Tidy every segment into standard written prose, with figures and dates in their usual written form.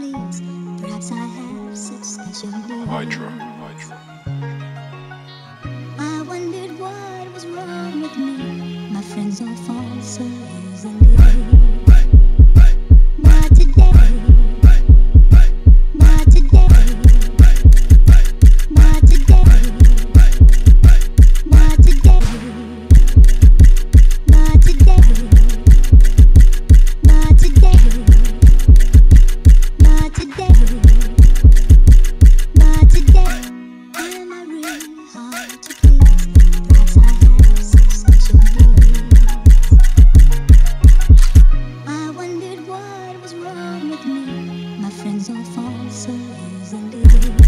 please. Perhaps I have such special needs. Hydra. I wondered what was wrong with me. My friends all fall so easily. Not today. Not today. Not today. Not today. Not today. Not today. Not today. Not today. Am I really hard to please? Perhaps I have such special needs. I wondered what was wrong with me. My friends all fall so easily.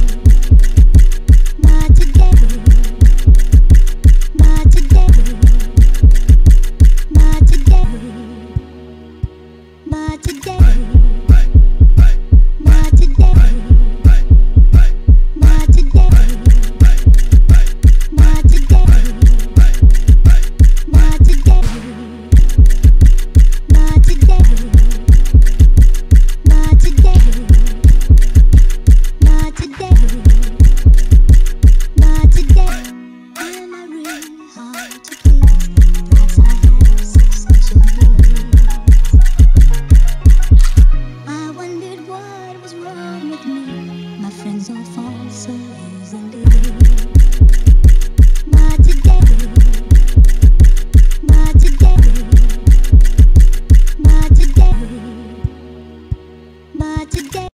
Not today. Not today. Not today. Not today.